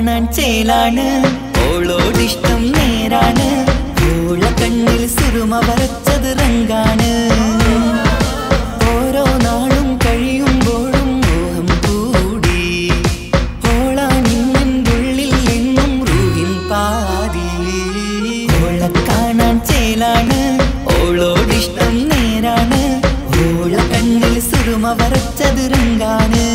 കാണാൻ ചേലാണ്, ഓളോടിഷ്ടം നേരാണ്, ഓള കണ്ണിൽ സുറുമ വരച്ചത് റങ്കാണ്. ഓരോ നാളും കഴിയുമ്പോഴും മോഹം കൂടി, ഓളാണിന്നുള്ളിൽ എന്നും റൂഹിൻ പാതി. ഓള കാണാൻ ചേലാണ്, ഓളോടിഷ്ടം നേരാണ്, ഓള കണ്ണിൽ സുറുമ വരച്ചത് റങ്കാണ്.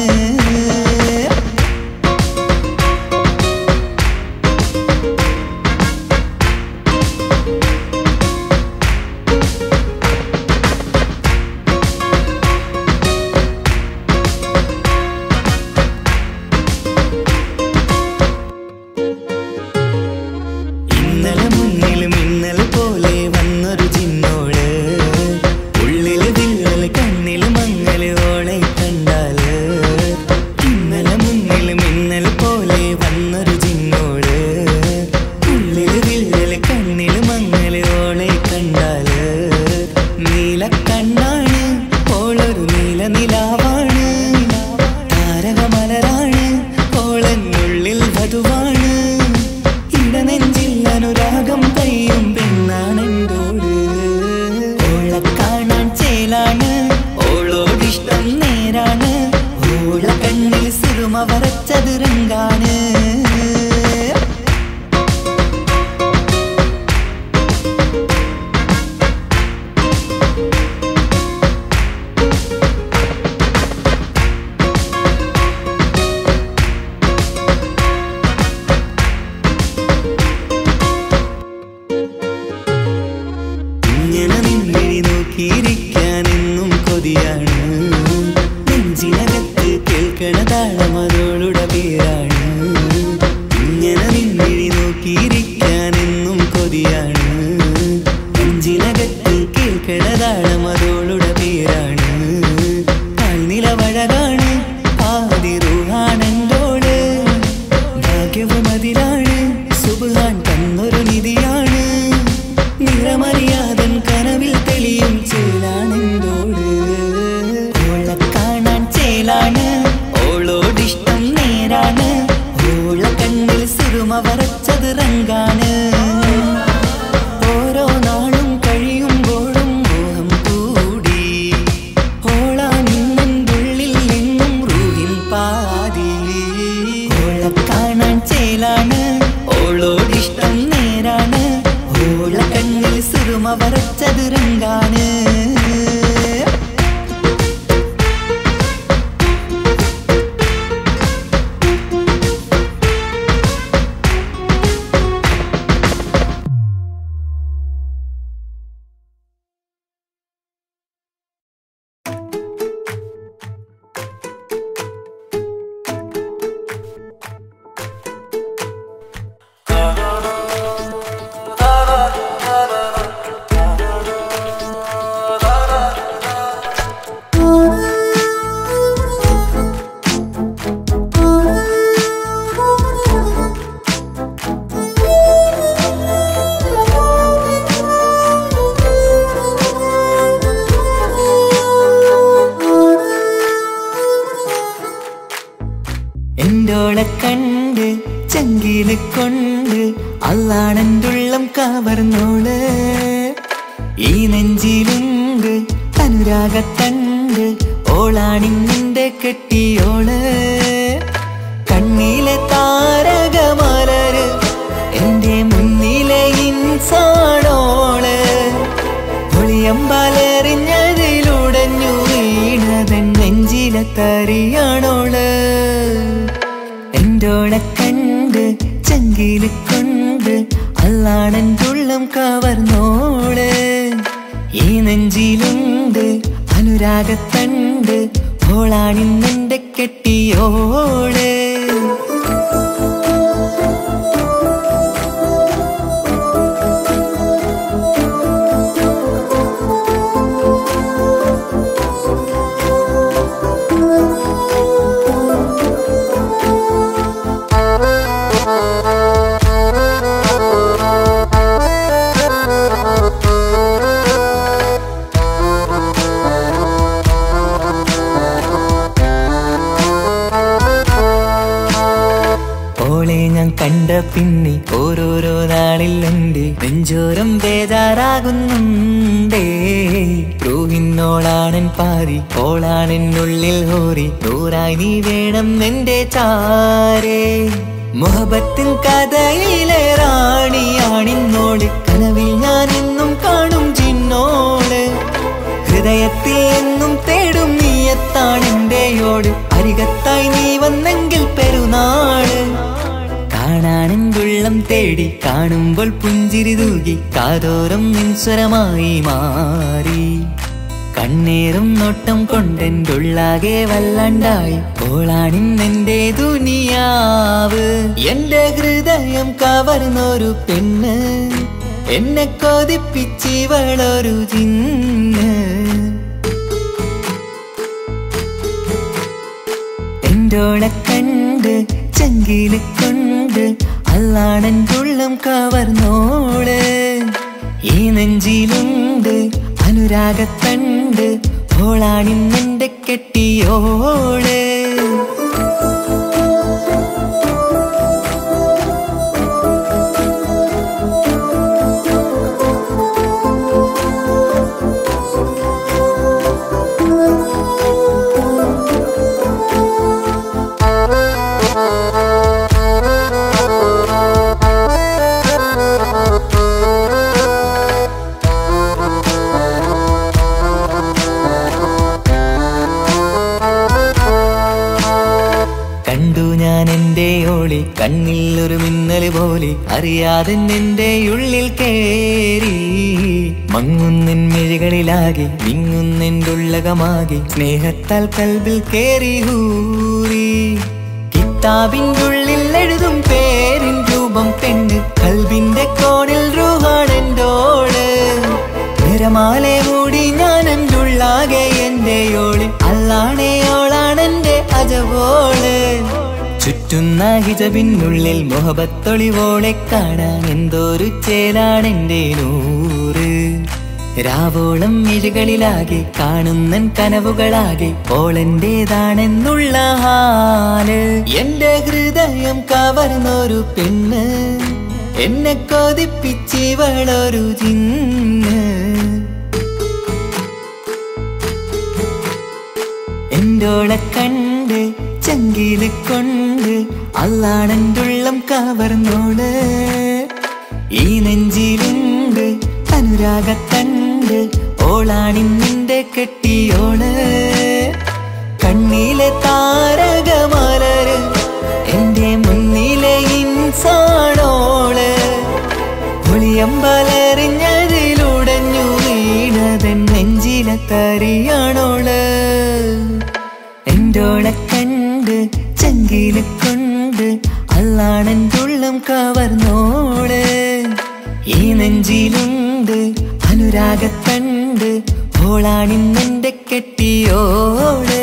കണ്ട പിന്നെ ഓരോരോ നാളിൽ എന്റെ നെഞ്ചോരം ബേജാറാകുന്നുണ്ടേ. റൂഹിന്നോളാണൻ പാതി, ഓളാണെന്നുള്ളിൽ ഹോറി, നൂറായി നീ വേണം എന്റെ ചാരേ. മുഹബത്തിൻ കഥയിലെ റാണിയാണിന്നോട്, കനവിൽ ഞാൻ എന്നും കാണും ജിന്നോട്. ഹൃദയത്തിൽ എന്നും തേടും നീയത്താണെന്റെയോട്, അരികത്തായി നീ വന്നെങ്കിൽ പെരുന്നാള്. കാണാനെന്തുള്ളം തേടി, കാണുമ്പോൾ പുഞ്ചിരി തൂകി, കാതോരം നിൻസ്വരമായി മാറി. കണ്ണേറും നോട്ടം കൊണ്ടെന്തുള്ളാകെ വല്ലാണ്ടായി, ഓളാണിന്നെന്റെ ദുനിയാവ്. എന്റെ ഹൃദയം കവർന്നൊരു പെണ്ണ്, എന്നെ കൊതിപ്പിച്ചിവളൊരു ജിന്ന്. എന്റോളെ കണ്ട് ചങ്കില് കൊണ്ട്, അല്ലാണെന്തുള്ളം കവർന്നോള്. ഈ നെഞ്ചിലുണ്ട് അനുരാഗത്തണ്ട്, ഓളാണിന്നെന്റെ കെട്ടിയോള്. കണ്ണിൽ ഒരു മിന്നല് പോലെ അറിയാതെ എന്റെ ഉള്ളിൽ കേറി. മങ്ങുന്നിൻ മിഴികളിലാകെ വിങ്ങുന്നെന്റെ ഉള്ളകമാകെ, സ്നേഹത്താൽ കൽബിൽ കേറി ഹൂറി. കിതാബിന്റെ ഉള്ളിൽ എഴുതും പേരിൻ രൂപം പെണ്ണ്, കൽബിന്റെ കോണിൽ റൂഹാണെന്റോള്. നിറമാലെ മൂടി ഞാൻ എന്റെ ഉള്ളാകെ എന്റെയോള്, അല്ലാണെയോളാണെന്റെ അജവോള്. ചുറ്റുന്ന ഹിജബിനുള്ളിൽ മുഹബത്തൊളിവോളെ കാണാൻ എന്തോരു ചേലാണെന്റെ നൂറ്. രാവോളം മിഴികളിലാകെ കാണുന്നൻ കനവുകളാകെ, ഓളെന്റേതാണെന്നുള്ള ഹാല്. എന്റെ ഹൃദയം കവർന്നൊരു പെണ്ണ്, എന്നെ കൊതിപ്പിച്ചിവളൊരു ജിന്ന്. എന്റോളെ കണ്ട് ചങ്കില് കൊണ്ട്, അല്ലാണെന്തുള്ളം കവർന്നോള്. ഈ നെഞ്ചിലുണ്ട് അനുരാഗത്തണ്ട്, ഓളാണിന്നിന്റെ കെട്ടിയോള്. കണ്ണിലെ താരകമലര്, എന്റെ മുന്നിലെ ഇൻസാണോള്. ഒളിയമ്പലറിഞ്ഞതിലുടഞ്ഞു വീണതൻ നെഞ്ചിലെ തരിയാണോള്. എന്റോളെ കണ്ട് ചങ്കില് കൊണ്ട്, അല്ലാണെന്തുള്ളം കവർന്നോള്. ഈ നെഞ്ചിലുണ്ട് അനുരാഗത്തണ്ട്, ഓളാണിന്നെന്റെ കെട്ടിയോള്.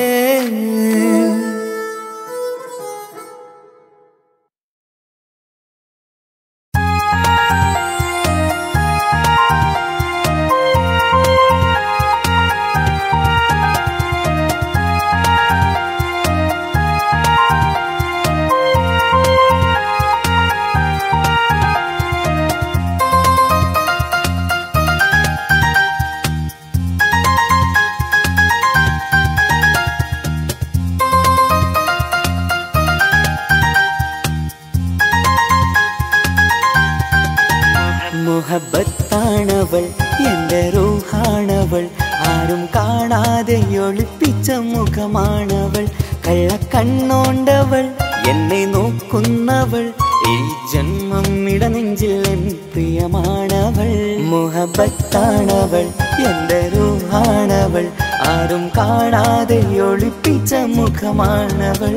മുഹബത്താണവൾ, എന്റെ റൂഹാണവൾ, ആരും കാണാതെ ഒളിപ്പിച്ച മുഖമാണവൾ. കള്ളക്കണ്ണോണ്ടവൾ, എന്നെ നോക്കുന്നവൾ, ഈ ജന്മം ഇടനെഞ്ചിൽ എൻ പ്രിയമാണവൾ. മുഹബത്താണവൾ, എന്റെ റൂഹാണവൾ, ആരും കാണാതെ ഒളിപ്പിച്ച മുഖമാണവൾ.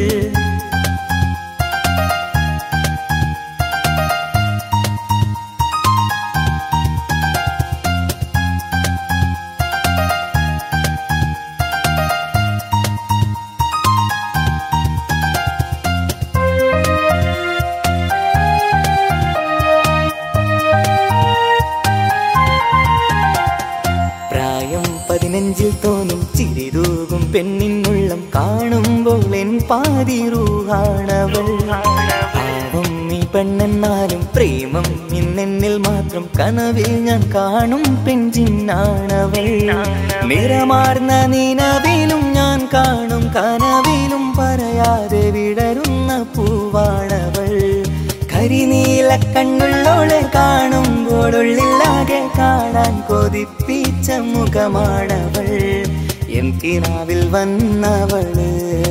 നെഞ്ചിൽ തോന്നും ചിരിതൂകും പെണ്ണിനുള്ളം കാണുമ്പോൾ എൻ പാതി റൂഹാണവൾ. പാവം പെണ്ണെന്നാലും പ്രേമം ഇന്നെന്നിൽ മാത്രം കനവിൽ ഞാൻ കാണും പെൺജിന്നാണവൾ നിറമാർന്ന നിലവിലും ഞാൻ കാണും കനവിലും പറയാതെ വിടരുന്ന പൂവാണവൾ കരിനീല കണ്ണുള്ളോളെ കാണുമ്പോഴുള്ളിലാകെ കാണാൻ കൊതിപ്പിച്ച മുഖമാണവൾ എൻ കിനാവിൽ വന്നവള്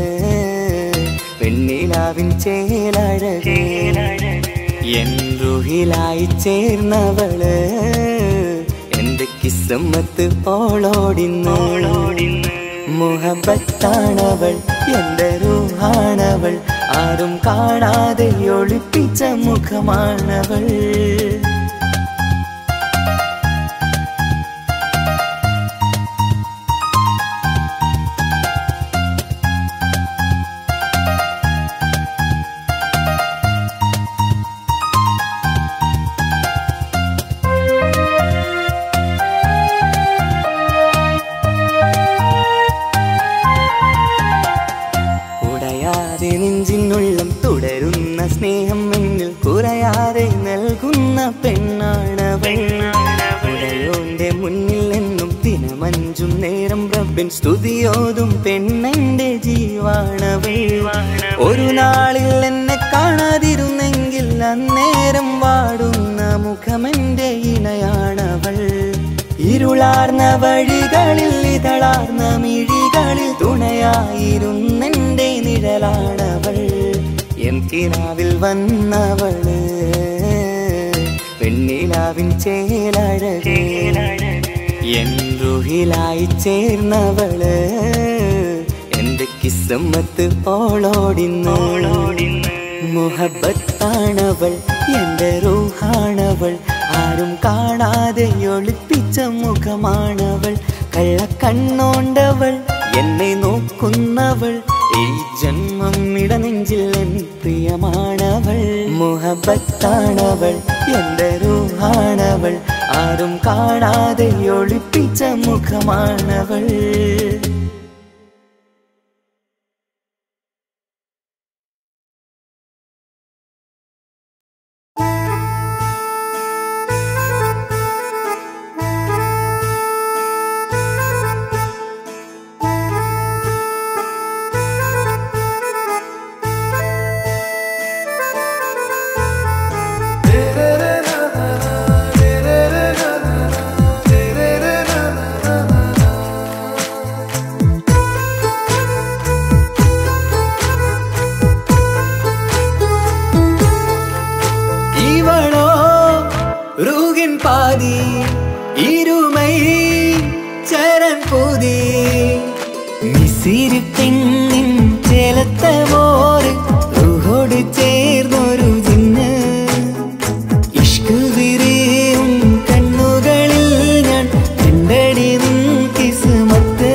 പെണ്ണിലാവിൻ ചേലഴകേ എൻ റുഹിലായി ചേർന്നവള് എന്റെ കിസ്മത്ത് ഓളോടിന്നോളോടി മുഹബത്താണവൾ എന്റെ റൂഹാണവൾ ആരും കാണാതെ ഒളിപ്പിച്ച മുഖമാണവൾ നെഞ്ചിനുള്ളം തുടരുന്ന സ്നേഹം എന്നിൽ കുറയാതെ നൽകുന്ന പെണ്ണാണവൾ ഉടയോന്റെ മുന്നിൽ എന്നും ദിനമഞ്ചും നേരം റബ്ബിൻ സ്തുതിയോതും പെണ്ണെന്റെ ജീവാണവൾ ഒരു നാളിൽ എന്നെ കാണാതിരുന്നെങ്കിൽ അന്നേരം വാടുന്ന മുഖമെന്റെ ഇണയാണവൾ ഇരുളാർന്ന വഴികളിൽ ഇതളാർന്ന മിഴികളിൽ തുണയായിരുന്നെന്റെ നിഴലാണവൾ എൻ കിനാവിൽ വന്നവള് പെണ്ണിലാവിൻ ചേലഴകേ എൻ റുഹിലായി ചേർന്നവള് എന്റെ കിസ്മത്ത് ഓളോടിന്നോളോടി മുഹബത്താണവൾ എന്റെ റൂഹാണവൾ ആരും കാണാതെ ഒളിപ്പിച്ച മുഖമാണവൾ കള്ളക്കണ്ണോണ്ടവൾ എന്നെ നോക്കുന്നവൾ ഈ ജന്മം ഇടനെഞ്ചിൽ എൻ പ്രിയമാണവൾ മുഹബത്താണവൾ എന്റെ റൂഹാണവൾ ആരും കാണാതെ ഒളിപ്പിച്ച മുഖമാണവൾ ഇരുമൈ ചരൻ പൂതി മിസിരി പെണ്ണിൻ ചേലത്ത മോര് റൂഹോട് ചേർന്നൊരു ജിന്ന് ഇഷ്ക് വിരിയും കണ്ണുകളിൽ ഞാൻ കണ്ടടി നിൻ കിസ്മത്ത്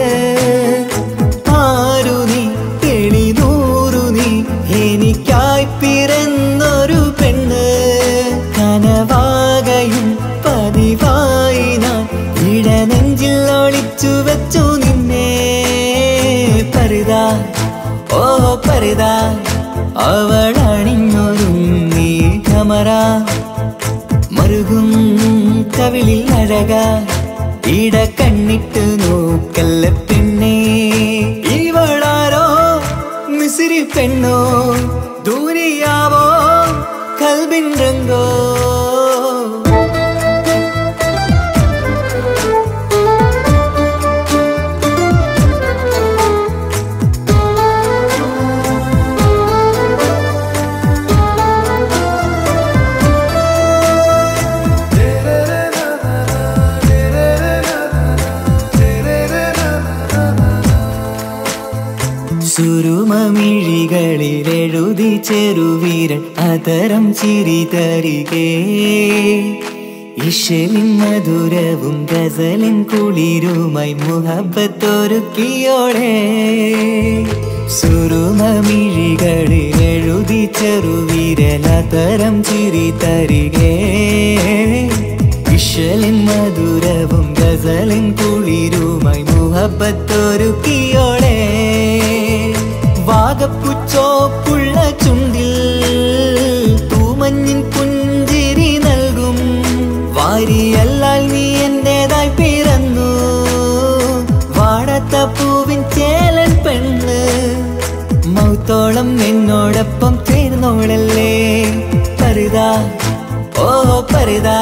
ആരു നീ തെളിനൂറു നീ എനിക്കായി പിറന്നൊരു പെണ്ണ് കനവാകയും പതിവായി ഞാൻ ഇടനെഞ്ചിൽ ഒളിച്ചു വെച്ചു നിന്നെ പരിതാ ഓ പരിതാ അവളണിഞ്ഞൊരുങ്ങി കമറ മറുകും കവിളിൽ അഴക ഇട കണ്ണിട്ട് നോക്കല്ല പെണ്ണേ ഇവളാരോ മിസിരി പെണ്ണോ ദൂരിയാവോ കൽബിൻ രംഗോ സുരുമമിഴികളിൽ എഴുതി ചെറുവിരൽ അതരം ചിരി തരികേ ഇശലിൻ മധുരവും ഗസലിൻ കുളിരുമായി മുഹബത്തൊരുക്കിയോടെ സുരുമമിഴികളിൽ എഴുതി ചെറുവിരൽ അതരം ചിരി തരികേ ഇശലിൻ മധുരവും ഗസലിൻ കുളിരുമായി മുഹബത്തൊരുക്കിയോടെ വാഗപ്പുച്ചോപ്പുള്ള ചുണ്ടിൽ തൂമഞ്ഞ എന്നോടൊപ്പം ചേർന്നോളല്ലേ പരിതാ ഓ പരിതാ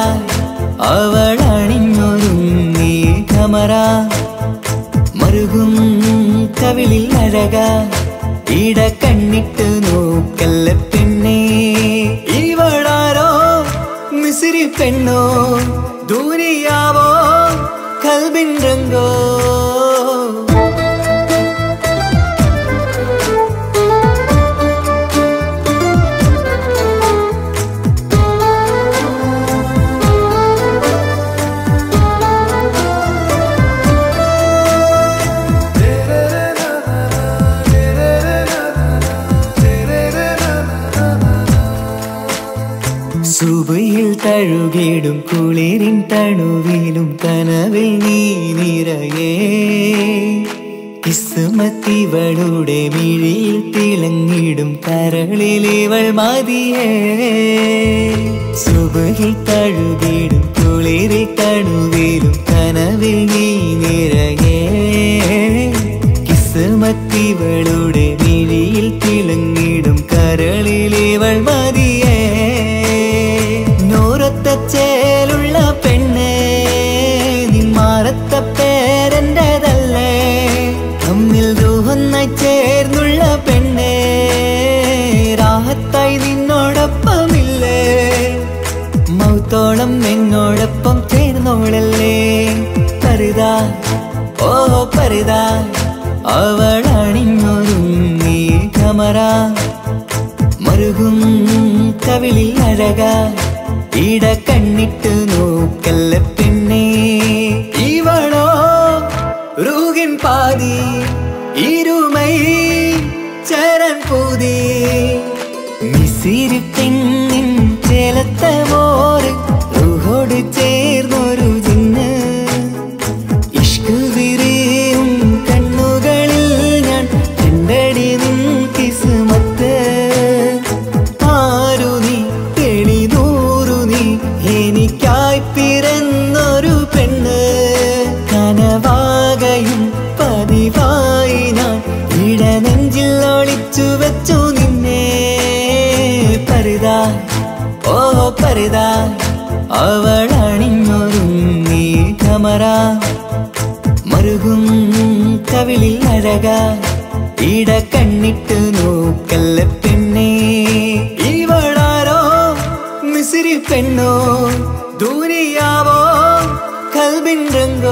അവളണിഞ്ഞൊരുങ്ങി കമറ മറുകും കവിളിൽ അഴക ഇട കണ്ണിട്ട് നോക്കല്ല പെണ്ണേ ഇവളാരോ മിസിരി പെണ്ണോ ദൂരിയാവോ കൽബിൻ രംഗോ സുബയിൽ തഴുകിടും കുളിരിൻ തണുവിലും കനവിൽ നീ നിറയേ കിസ്മത്തിവളുടെ മിഴിയിൽ തിളങ്ങിടും കരളിലിവൾ മതിയേ സുബയിൽ തഴുകിടും കുളിരിൽ തണുവിലും കനവിൽ നീ നിറയേ കിസ്മത്തിവളുടെ മിഴിയിൽ തിളങ്ങിടും കരളിലിവൾ മതിയേ ചേലുള്ള പെണ്ണേ നിന്മാറത്ത പേരെന്റേതല്ലേ തമ്മിൽ ദൂഹൊന്നായി ചേർന്നുള്ള പെണ്ണേ രാഹത്തായി നിന്നോടൊപ്പമില്ലേ മൗത്തോളം എന്നോടൊപ്പം ചേർന്നോളല്ലേ പരിതാ ഓ പരിതാ അവളണിഞ്ഞൊരുങ്ങി കമറ മറുകും കവിളിൽ അഴക ഇട കണ്ണിട്ട് നോക്കല്ല പെണ്ണേ ഇവളോ റൂഹിൻ പാതി ഇരുമൈ ചരൻ പൂതി മിസിരി പെണ്ണിൻ ചേലത്തെ മോറ് റൂഹോട് ചേർന്നൊരു ജിന്ന് ഇഷ്ക് വിരിയും കണ്ണുകളിൽ ഞാൻ കണ്ടടി നിൻ കിസ്മത്ത് ആരു നീ എനിക്കായി പിറന്നൊരു പെണ്ണ് കനവാകയും പതിവായി ഞാൻ ഇടനെഞ്ചിൽ ഒളിച്ചു വെച്ചു നിന്നെ പരിതാ ഓ പരിതാ അവളണിഞ്ഞൊരുങ്ങി കമറ മറുകും കവിളിൽ അഴക ഇട കണ്ണിട്ട് നോക്കല്ല പെണ്ണേ ഇവളാരോ മിസിരി പെണ്ണോ ദൂരിയാവോ കൽബിൻ രംഗോ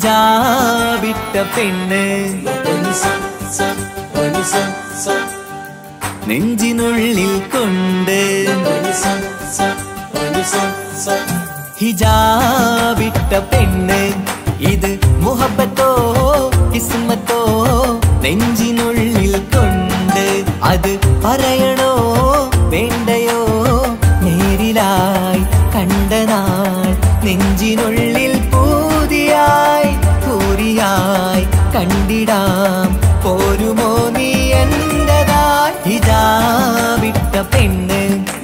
ഹിജാബിട്ട പെണ്ണ് നെഞ്ചിനുള്ളിൽ കൊണ്ട് ഹിജാബിട്ട പെണ്ണ് ഇത് മുഹബത്തോ കിസ്മത്തോ നെഞ്ചിനുള്ളിൽ കൊണ്ട് അത് പറയണോ വേണ്ടയോ നേരിലായി കണ്ട നാൾ നെഞ്ചിനുള്ളിൽ പൂതിയായി പൂരിയായി കണ്ടിടാം പോരുമോ നീ എന്റതായി ഹിജാബിട്ട പെണ്ണ്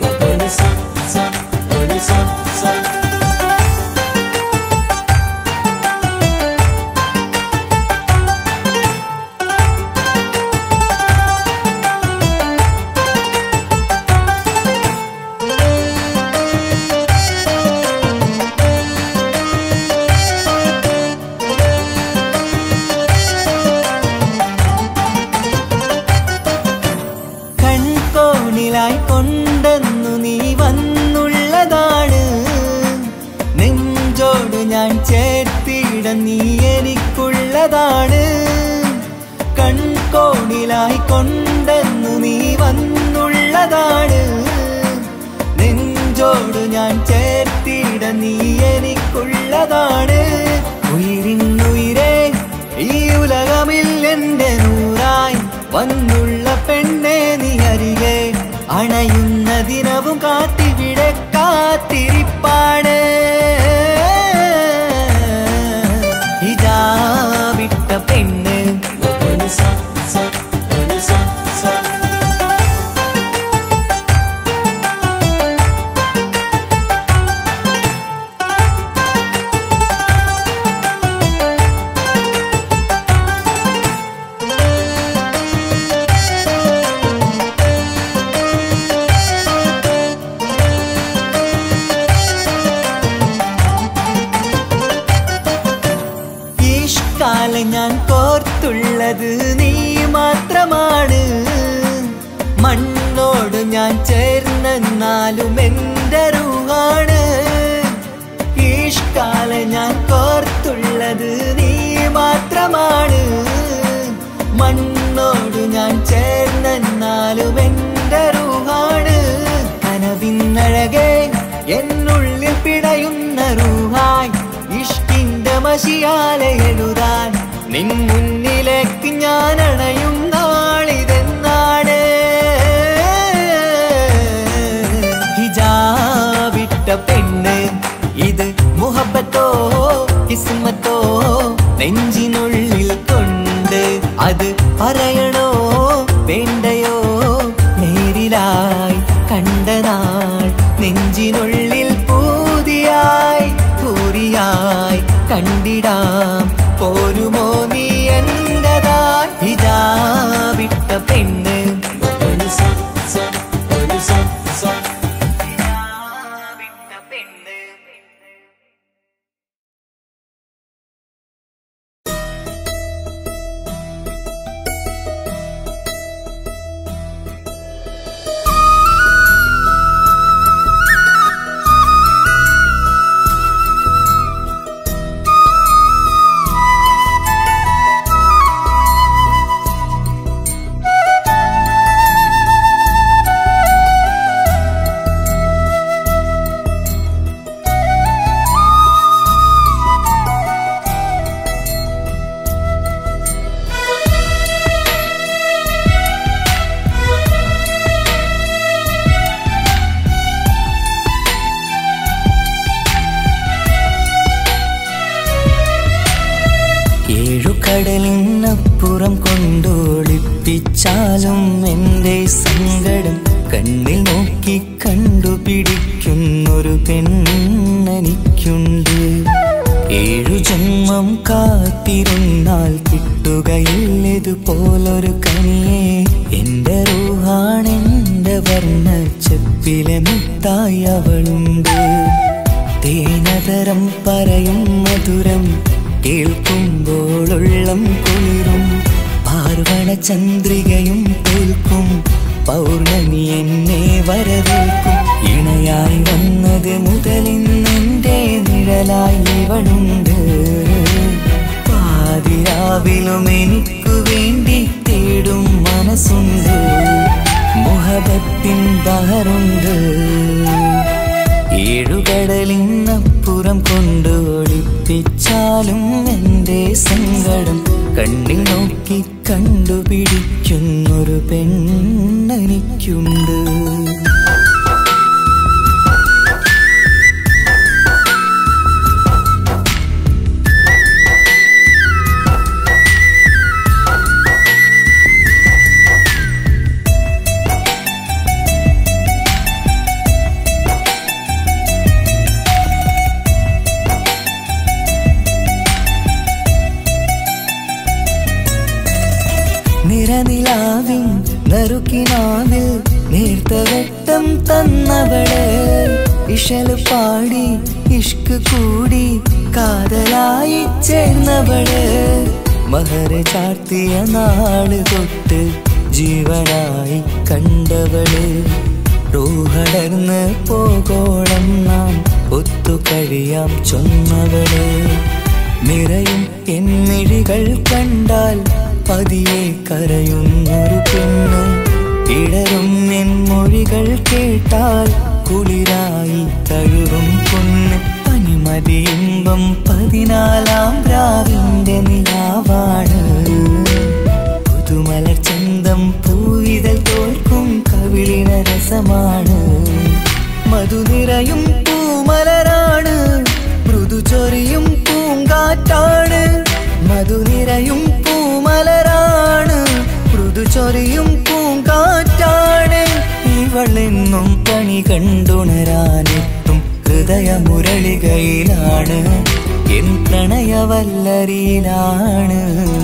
കൊണ്ടെന്നു നീ വന്നുള്ളതാണ് നെഞ്ചോട് ഞാൻ ചേർത്തിട നീ എനിക്കുള്ളതാണ് കൺകോണിലായി കൊണ്ടെന്നു നീ വന്നുള്ളതാണ് നെഞ്ചോട് ഞാൻ ചേർത്തിട നീ എനിക്കുള്ളതാണ് ഉയിരിന്നുയിരേ ഈ ഉലകമിൽ എന്റെ നൂറായി വന്നുള്ള പെണ്ണെ നീ അരികെ അണയുന്ന ദിനവും കാത്തിവിടെ കാത്തിരിപ്പാണ് ഹിജാബിട്ട പെണ്ണ് ഞാൻ കോർത്തുള്ളത് നീ മാത്രമാണ് മണ്ണോട് ഞാൻ ചേർന്നെന്നാലും എന്റെ റൂഹാണ് ഈഷ്കാല ഞാൻ കോർത്തുള്ളത് നീ മാത്രമാണ് മണ്ണോട് ഞാൻ ചേർന്നെന്നാലും എന്റെ റൂഹാണ് കനവിന്നഴകെ എന്നുള്ളിൽ പിടയുന്ന റൂഹായി ഇഷ്കിന്റെ മഷിയാലെ എഴുതാൻ നിൻ മുന്നിലേക്ക് ഞാൻ അണയും നാളിതെന്നാണ് ഹിജാബിട്ട പെണ്ണ് ഇത് മുഹബത്തോ കിസ്മത്തോ നെഞ്ചിനുള്ളിൽ കൊണ്ട് അത് പറയണോ വേണ്ടയോ നേരിലായി കണ്ട നാൾ നെഞ്ചിനുള്ളിൽ പൂതിയായി പൂരിയായി കണ്ടിടാം പോരുമോ നീ എന്റതായി ഹിജാബിട്ട പെണ്ണ് കടലിനപ്പുറം കൊണ്ടോളിപ്പിച്ചാലും എൻ്റെ സങ്കടം കണ്ണിൽ നോക്കി കണ്ടുപിടിക്കുന്നൊരു പെണ്ണെനിക്കുണ്ട് 7 ജന്മം കാത്തിരുന്നാൽ കിട്ടുകയില്ലതുപോലൊരു കനിയെ എൻ്റെ റൂഹാണെൻ്റെ വർണ്ണച്ചപ്പിലെ മുത്തായി അവളുണ്ട് തേനതരം പറയും മധുരം കേൾക്കുമ്പോളുള്ളം കുളിരും പാർവണ ചന്ദ്രികയും തോൽക്കും പൗർണമി എന്നെ വരവേൽക്കും ഇണയായി വന്നത് മുതലിന്നെൻ്റെ നിഴലായി ഇവളുണ്ട് നിലാവിലും എനിക്കു വേണ്ടി തേടും മനസ്സുണ്ട്. മുഹബത്തിൻ ബഹറുണ്ട്. ഏഴുകടലിനപ്പുറം കൊണ്ട് ഒളിപ്പിച്ചാലും എൻ്റെ സങ്കടം കണ്ണിൽ നോക്കി കണ്ടുപിടിക്കുന്നൊരു പെണ്ണെനിക്കുണ്ട്. നിറനിലാവിൻ നറുക്കിനാവിൽ നേർത്ത വെട്ടം തന്നവള്. ഇശല് പാടി ഇഷ്ക് കൂടി കാതലായി ചേർന്നവള്. മഹർ ചാർത്തിയ നാള് തൊട്ട് ജീവനായി കണ്ടവള്. റൂഹടർന്ന് പോകോളം നാം ഒത്തു കഴിയാം ചൊന്നവള്. നിറയും എന്നിഴികൾ കണ്ടാൽ പതിയെ കരയുന്നൊരു പെണ്ണ്. ഇടറും എൻ മൊഴികൾ കേട്ടാൽ കുളിരായി തഴുകും പൊന്ന്. പനിമതിയിമ്പം 14-ാം രാവിന്റെ നിലാവാണ്. പുതുമലർ ചന്തം പൂവിതൽ തോൽക്കും കവിളിന രസമാണ്. മധുനിറയും പൂമലരാണ്. മൃദു ചൊരിയും പൂങ്കാറ്റാണ്. മധുനിറയും പൂമലരാണ്. മൃദു ചൊരിയും പൂങ്കാറ്റാണ്. ഇവളെന്നും പണി കണ്ടുണരാനെത്തും ഹൃദയമുരളികയിലാണ്. എൻ പ്രണയവല്ലരിയിലാണ്.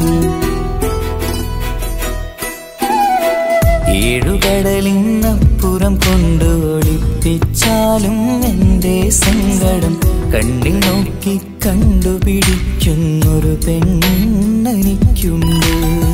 ഏഴുകടലിനപ്പുറം കൊണ്ട് ഒളിപ്പിച്ചാലും എൻ്റെ സങ്കടം കണ്ണിൽ നോക്കി കണ്ടുപിടിക്കുന്നൊരു പെണ്ണെനിക്കുണ്ട്.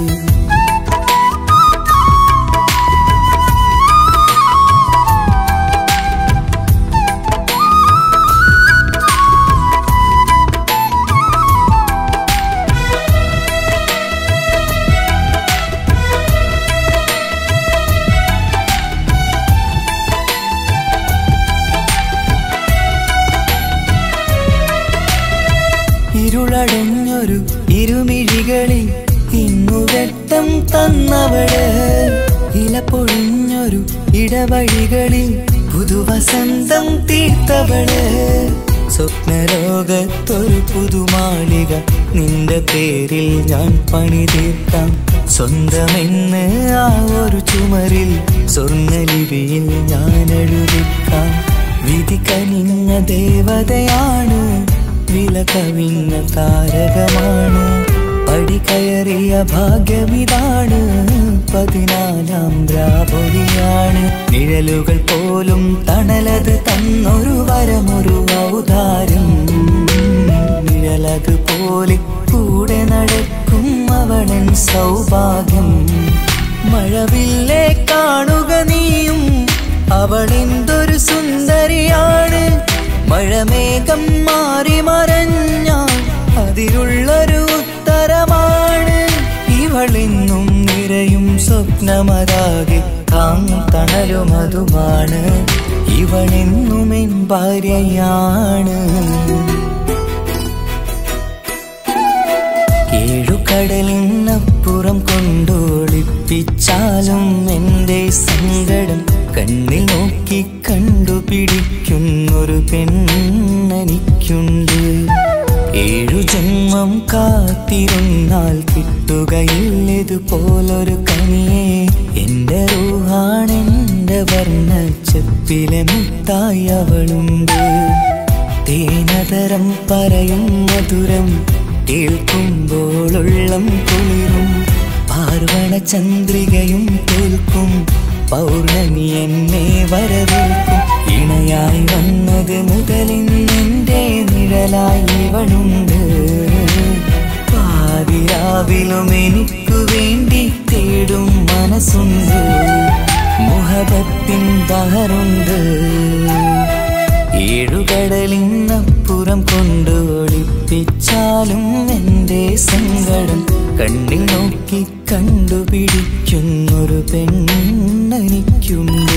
ഇരുളടഞ്ഞൊരു ഇരുമിഴികളിൽ ഇന്നു വെട്ടം തന്നവള്. ഇല പൊഴിഞ്ഞൊരു ഇടവഴികളിൽ പുതുവസന്തം തീർത്തവള്. സ്വപ്നലോകത്തൊരു പുതുമാളിക നിന്റെ പേരിൽ ഞാൻ പണി തീർക്കാം. സ്വന്തമെന്ന് ആ ഒരു ചുമരിൽ സ്വർണ്ണലിപിയിൽ ഞാൻ എഴുതിക്കാം. വിധി കനിഞ്ഞ ദേവതയാണ്. വില കവിഞ്ഞ താരകമാണ്. പടി കയറിയ ഭാഗ്യമിതാണ്. 14-ാം രാപൊലിയാണ്. നിഴലുകൾ പോലും തണലത് തന്നൊരു വരമൊരു ഔദാര്യം. നിഴലത് പോലെ കൂടെ നടക്കും അവളൻ സൗഭാഗ്യം. മഴവില്ലേ കാണുക നീയും അവളെന്തൊരു സുന്ദരിയാണ്. മഴമേഘം മാറി മറഞ്ഞാൽ അതിലുള്ളൊരു ഉത്തരമാണ്. ഇവളെന്നും നിറയും സ്വപ്നമതാകെ താങ്ങും തണലുമതുമാണ്. ഇവളെന്നും എൻ ഭാര്യയാണ്. ഏഴുകടലിനപ്പുറം കൊണ്ടൊളിപ്പിച്ചാലും എൻ്റെ സങ്കടം കണ്ണിൽ നോക്കി കണ്ടുപിടിക്കുന്നൊരു പെണ്ണെനിക്കുണ്ട്. 7 ജന്മം കാത്തിരുന്നാൽ കിട്ടുകയില്ലതുപോലൊരു കനിയെ. എൻ്റെ റൂഹാണെൻ്റെ വർണ്ണച്ചെപ്പിലെ മുത്തായി അവളുണ്ട്. തേനതരം പറയും മധുരം കേൾക്കുമ്പോളുള്ളം കുളിരും. പാർവണ ചന്ദ്രികയും തോൽക്കും പൗർണമി എന്നെ വരവേൽക്കും. ഇണയായി വന്നത് മുതലിന്നെൻ്റെ നിഴലായി ഇവളുണ്ട്. പാതിരാവിലും എനിക്കു വേണ്ടി തേടും മനസ്സുണ്ട്. മുഹബത്തിൻ ബഹറുണ്ട്. ഏഴുകടലിനപ്പുറം കൊണ്ട് ഒളിപ്പിച്ചാലും എൻ്റെ സങ്കടം കണ്ണിൽ നോക്കി കണ്ടുപിടിക്കുന്നൊരു പെണ്ണെനിക്കുണ്ട്.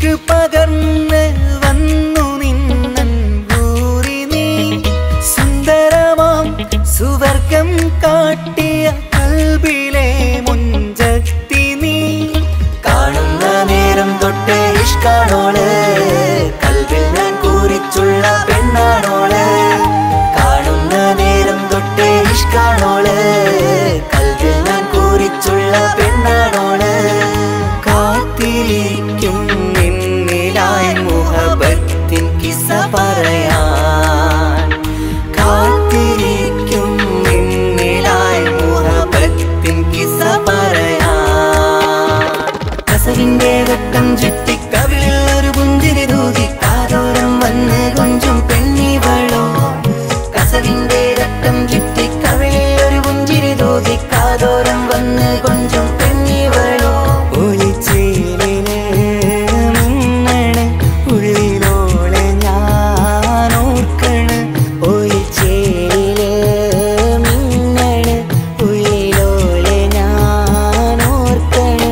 ഇഷ്ക് പകർന്ന് വന്നു നിന്നൻ ഊരി നീ സുന്ദരമാം സുവർഗം കാട്ടിയ കൽബിലെ മുഞ്ചത്തി നീ കാണുന്ന നേരം തൊട്ട് ഇഷ്കാണോള് കൽബിൽ ഞാൻ കൂറിച്ചുള്ള പെണ്ണാണോള് കാണുന്ന നേരം തൊട്ട് ഇഷ്കാണോള് കൽബിൽ ഞാൻ കൂറിച്ചുള്ള പെണ്ണാണോള് കാത്തിരിക്കും നിന്നിലായി മുഹബത്തിൻ കിസ്സ പറയാൻ കാത്തിരിക്കും നിന്നിലായി മുഹബത്തിൻ കിസ്സ പറയാൻ കസവിന്റെ വെട്ടം ചുറ്റി കവിളിൽ ഒരു പുഞ്ചിരി തൂകി കാതോരം വന്ന് കൊഞ്ചും പെണ്ണിവളോ കസവിന്റെ വെട്ടം ചുറ്റി കവിളിൽ ഒരു പുഞ്ചിരി തൂകി കാതോരം വന്ന് കൊഞ്ചും പെണ്ണിവളോ ഒളിച്ചേലിന് മിന്നണ് ഉള്ളിലോളെ ഞാൻ ഓർക്കണ് ഒളിച്ചേലില് മിന്നണ് ഉള്ളിലോളെ ഞാൻ ഓർക്കണ്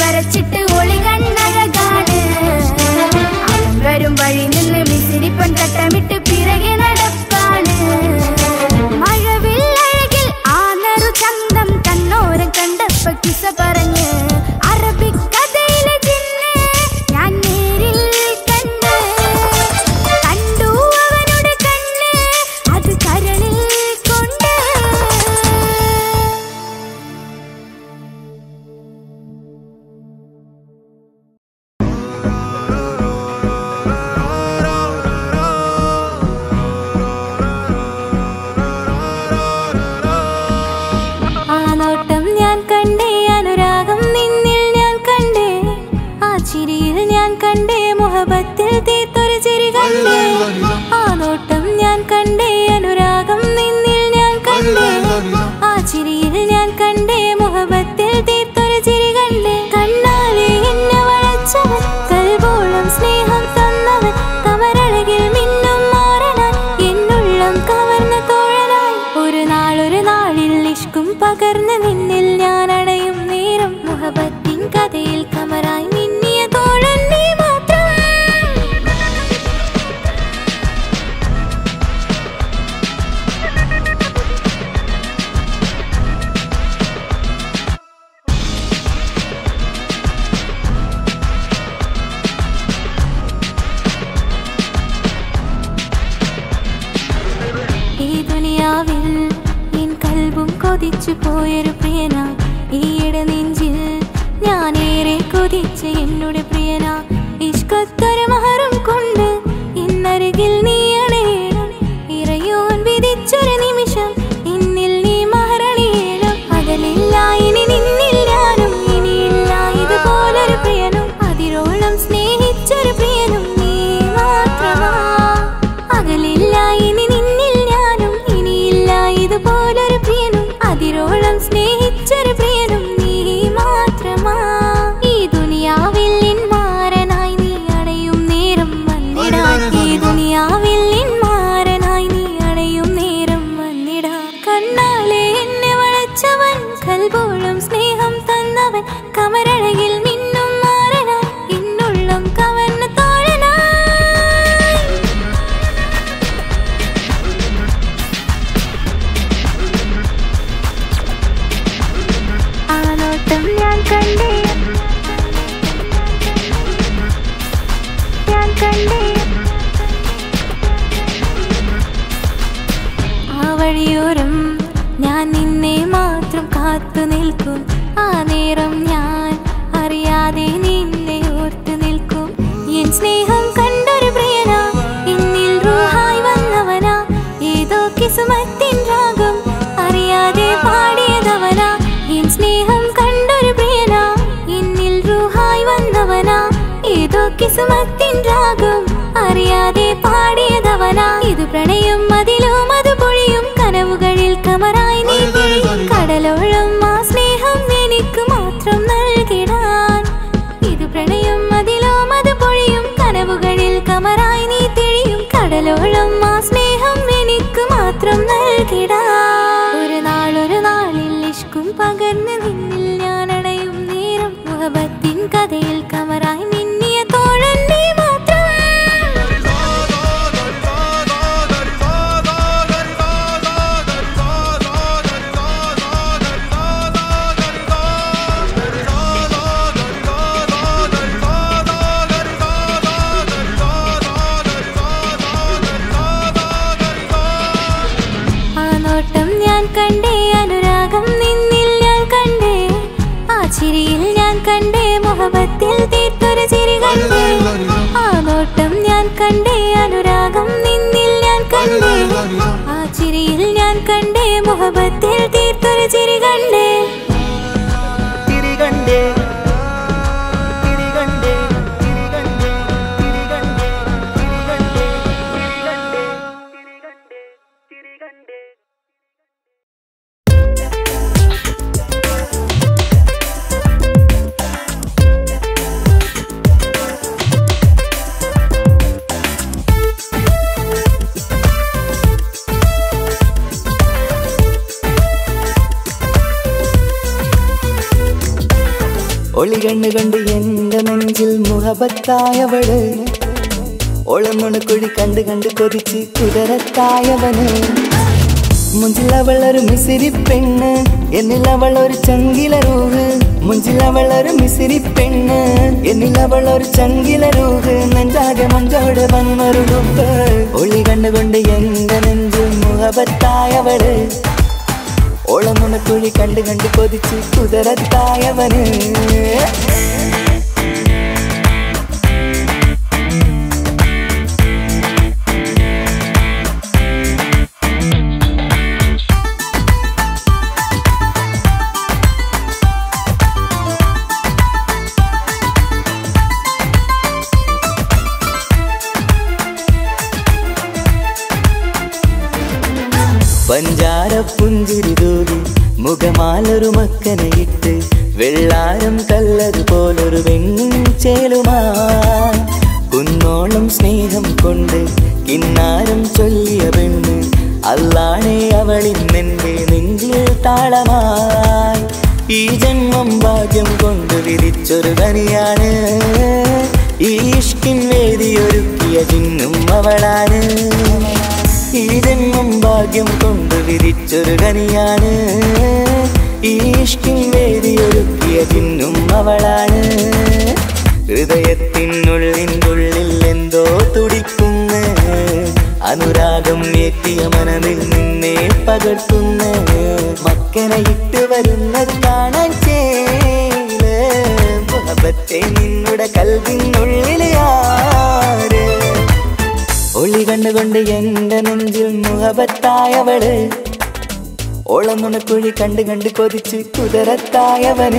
വരച്ചിട്ട് ഒളി കണ്ണഴകാണ്. അവൻ വരും വഴി നിന്ന് മിസിരിപ്പൻ തട്ടമിട്ട് പിറകെ നടപ്പാണ്. മഴവില്ലഴകിൽ ആ നറു ചന്തം കണ്ണോരം കണ്ടപ്പ കിസ പറഞ്ഞ് അറബിക്കഥയിലെ ജിന്ന് ഞാൻ നേരിൽ കണ്ട്. കണ്ടു അവനുടെ കണ്ണ് അത് കരളിൽ കൊണ്ട്. ആ നോട്ടം ഞാൻ കണ്ടേ, അനുരാഗം നിന്നിൽ ഞാൻ കണ്ടേ, ആ ചിരിയിൽ ഞാൻ കണ്ടേ, മുഹബത്തിൽ തീർത്തൊരു ചിരി കണ്ടേ. ആ നോട്ടം ഞാൻ കണ്ടേ, അനുരാഗം നിന്നിൽ ഞാൻ കണ്ടേ, ആ ചിരിയിൽ ഞാൻ കണ്ടേ, മുഹബത്തിൽ തീർത്തൊരു ചിരി കണ്ടേ. കണ്ണാലെ എന്നെ വളച്ചവൻ, കൽബോളം സ്നേഹം തന്നവൻ, കമരഴകിൽ മിന്നും മാറനായി എന്നുള്ളം കവർന്ന തോഴനായി. ഒരു നാളിൽ ഇഷ്കും പകർന്ന് നിന്നിൽ ഞാൻ അടയും നേരം, മുഹബത്തിൻ കഥയിൽ കമറായി മിന്നിയ തോഴൻ നീ മാത്രം. ഈ ദുനിയാവിൽ എൻ കൽബും കൊതിച്ചു പോയൊരു പ്രിയന, ഈയിടെ നെഞ്ചിൽ ഞാനേറെ കൊതിച്ച് എന്നോട് പ്രിയന. ഇഷ്കത്തൊരു മഹറും കൊണ്ട് ഇന്നരികിൽ നീ അണയണം, ഇറയോൻ വിധിച്ചൊരു നിമിഷം ഇന്നിൽ നീ മഹറണിയേണം. അകലില്ല ഇനി നിന്നിൽ ഞാനും, ഇനിയില്ല ഇതുപോലൊരു പ്രിയനും, അതിരോളം സ്നേഹിച്ചൊരു പ്രിയനും നീ മാത്രമാ. അകലില്ല ഇനി നിന്നിൽ ഞാനും, ഇനിയില്ല ഇതുപോലൊരു പ്രിയനും, അതിരോളം സ്നേഹിച്ചൊരു പ്രിയനും നീ മാത്രമാ. ഈ ദുനിയാവിൽ നിൻ മാരനായി നീ അടയും നേരം വന്നിടാൻ, ഈ ദുനിയാവിൽ നിൻ മാരനായി നീ അടയും നേരം വന്നിടാൻ. കണ്ണാലെ എന്നെ വളച്ചവൻ, കൽബോളം സ്നേഹം തന്നവൻ, കമരഴകിൽ മിന്നും മാറനായി എന്നുള്ളം കവർന്ന തോഴനായി. ആ നോട്ടം ഞാൻ കണ്ടേ, ഞാൻ കണ്ടേ, ആ വഴിയോരം ഞാൻ നിന്നെ മാത്രം കാത്തു നിൽക്കും. ആ നേരം ഞാൻ അറിയാതെ നിന്നെ ഓർത്തു നിൽക്കും. എൻ സ്നേഹം കണ്ടൊരു പ്രിയന, എന്നിൽ റൂഹായി വന്നവനാ, ഏതോ കിസ്മത്തിൻ രാഗം അറിയാതെ പാടിയതവനാ. എൻ സ്നേഹം കണ്ടൊരു പ്രിയന, എന്നിൽ റൂഹായി വന്നവനാ, ഏതോ കിസ്മത്തിൻ രാഗം അറിയാതെ പാടിയതവനാ. ഇത് പ്രണയം അതിലും അത് പൊഴിയും കനവുകളിൽ കമറായി നീ തിരിയും. കടലോളം ആ സ്നേഹം എനിക്ക് മാത്രം നൽകിടാൻ. ഇത് പ്രണയം അതിലും അത് പൊഴിയും കനവുകളിൽ കമറായി നീ തിരിയും. കടലോളം ആ സ്നേഹം എനിക്ക് മാത്രം നൽകിടാൻ. ഒരു നാളിൽ ഇഷ്കും പകർന്ന് നിന്നിൽ ഞാൻ അടയും നേരം, മുഹബത്തിൻ കഥയിൽ കമറായി മിന്നിയ തോഴൻ നീ മാത്രം. ആ നോട്ടം ഞാൻ കണ്ടേ, അനുരാഗം നിന്നിൽ ഞാൻ കണ്ടേ, ആ ചിരിയിൽ ഞാൻ കണ്ടേ, മുഹബത്തിൽ തീർത്തൊരു ചിരി കണ്ടേ. ആ നോട്ടം ഞാൻ കണ്ടേ, അനുരാഗം നിന്നിൽ ഞാൻ കണ്ടേ, ആ ചിരിയിൽ ഞാൻ കണ്ടേ, മുഹബത്തിൽ തീർത്തൊരു ചിരി കണ്ടേ. ഒളി കണ്ണുകൊണ്ട് എന്റെ നെഞ്ചിൽ മുഹബത്തായവള് ഒളമുണക്കുഴി കണ്ട് കണ്ട് കൊതിച്ച് കുതിരത്തായവന് മുഞ്ചിലവളൊരു മിസിരി പെണ്ണ് എന്നിലവളൊരു ചങ്കില രൂഹ് മുഞ്ചിലവളൊരു മിസിരി പെണ്ണ് എന്നിലവളൊരു ചങ്കില രൂഹ് നെഞ്ചാകെ മഞ്ചോട് വന്നൊരു ഡുബ് ഒളി കണ്ണുകൊണ്ട് എന്റെ നെഞ്ചിൽ മുഹബത്തായവള് ഓളമുണക്കുഴി കണ്ട് കണ്ട് കൊതിച്ച് കുതിരത്തായവന് പഞ്ചാര പുഞ്ചിരി തൂകി മുഖമാലൊരു മക്കനയിട്ട് വെള്ളാരം കല്ലതുപോലൊരു വെണ്ണിൻ ചേലുമായി കുന്നോളം സ്നേഹം കൊണ്ട് കിന്നാരം ചൊല്ലിയ പെണ്ണ് അല്ലാണേ അവളിന്നെന്റെ നെഞ്ചിൽ താളമായി ഈ ജന്മം ഭാഗ്യം കൊണ്ട് വിരിച്ചൊരു കനിയാണ് ഈ ഇഷ്കിൻ വേദിയൊരുക്കിയ ജിന്നും അവളാണ് ഈ ജന്മം ഭാഗ്യം കൊണ്ട് വിരിച്ചൊരു കനിയാണ് ഈ ഇഷ്കിൻ വേദിയൊരുക്കിയ ജിന്നും അവളാണ് ഹൃദയത്തിനുള്ളിൽ എന്തോ തുടിക്കുന്ന അനുരാഗം ഏറ്റിയ മനമിൽ നിന്നെ പകർത്തുന്ന മക്കനെ ഇട്ട് വരുന്നത് കാണാൻ ചേല് മുഹബത്തെ നിന്നുടെ കൽവിനുള്ളിലെ ആര് ഒളി കണ്ണുകൊണ്ട് എന്റെ നെഞ്ചിൽ മുഹബത്തായവള് ഓളമുണക്കുഴി കണ്ട് കണ്ട് കൊതിച്ച് കുതിരത്തായവന്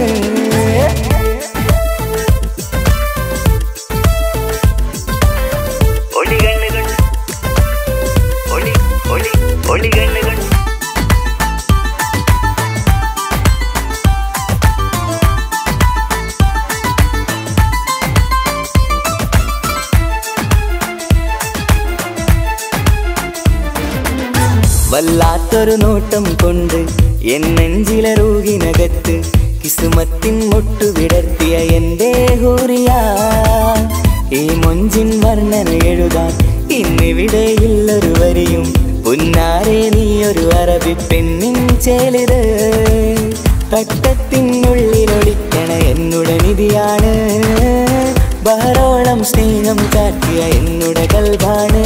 വല്ലാത്തൊരു നോട്ടം കൊണ്ട് എൻ നെഞ്ചിലെ റൂഹിനകത്ത് കിസുമത്തിൻ മുട്ടു വിടർത്തിയ എന്റെ ഹൂറിയ ഈ മൊഞ്ചിൻ വർണ്ണന എഴുതാൻ ഇന്നിവിടെയുള്ളൊരു വരിയും പുന്നാരെ നീയൊരു അറബി പെണ്ണിൻ ചേലിത് തട്ടത്തിനുള്ളിലൊളിക്കണ എന്നുടെ നിധിയാണ് ബഹറോളം സ്നേഹം കാട്ടിയ എന്നുടെ കൽബാണ്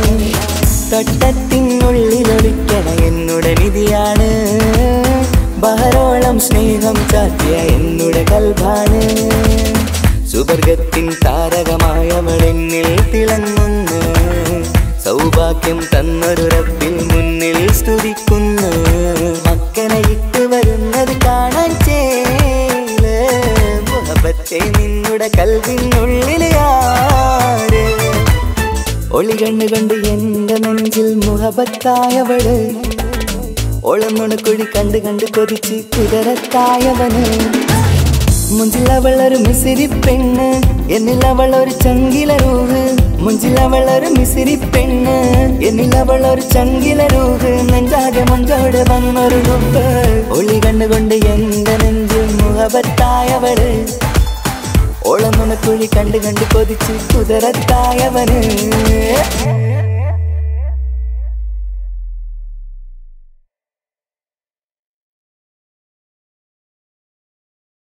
തട്ടത്തിനുള്ളിലൊളിക്കണ എന്നുടെ നിധിയാണ് ബഹറോളം സ്നേഹം ചാത്തിയ എന്നുടെ കൽബാണ് സുവർഗത്തിൻ താരകമായവളെന്നിൽ തിളങ്ങുന്നു സൗഭാഗ്യം തന്നൊരു റബ്ബിൽ മുന്നിൽ സ്തുതിക്കുന്നു മക്കനെ ഇട്ട് വരുന്നത് കാണാൻ ചേല് മുഹബത്തെ നിന്നുടെ കൽവിനുള്ളിലെ ആര് ഒളി കണ്ണുകൊണ്ട് എന്റെ നെഞ്ചിൽ മുഹബത്തായവള് ഓളമുണക്കുഴി കണ്ട് കണ്ട് കൊതിച്ച് കുതിരത്തായവന് മുഞ്ചിലവളൊരു മിസിരി പെണ്ണ് എന്നിലവളൊരു ചങ്കില രൂഹ് മുഞ്ചിലവളൊരു മിസിരി പെണ്ണ് എന്നിലവളൊരു ചങ്കില രൂഹ് നെഞ്ചാകെ മഞ്ചോട് വന്നൊരു ഡുബ് ഒളി കണ്ണുകൊണ്ട് എന്റെ നെഞ്ചിൽ മുഹബത്തായവള് ഓളമുണക്കുഴി കണ്ട് കണ്ട് കൊതിച്ച് കുതിരത്തായവന്